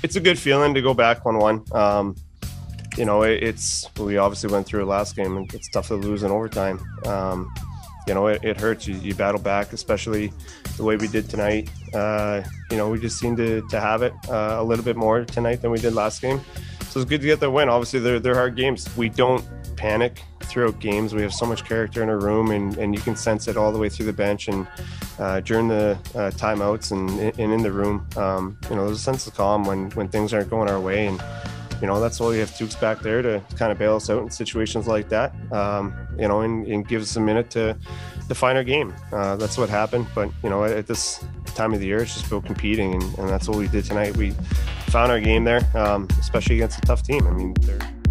it's a good feeling to go back 1-1. You know, we obviously went through it last game, and it's tough to lose in overtime. You know, it hurts. You battle back, especially the way we did tonight. You know, we just seemed to have it a little bit more tonight than we did last game. So it's good to get the win. Obviously, they're hard games. We don't panic throughout games. We have so much character in our room, and you can sense it all the way through the bench and during the timeouts and in the room. You know, there's a sense of calm when things aren't going our way, and you know, that's why we have Tukes back there to kind of bail us out in situations like that, you know, and give us a minute to define our game. That's what happened. But, you know, at this time of the year, it's just about competing, and that's what we did tonight. We found our game there, especially against a tough team. I mean, they're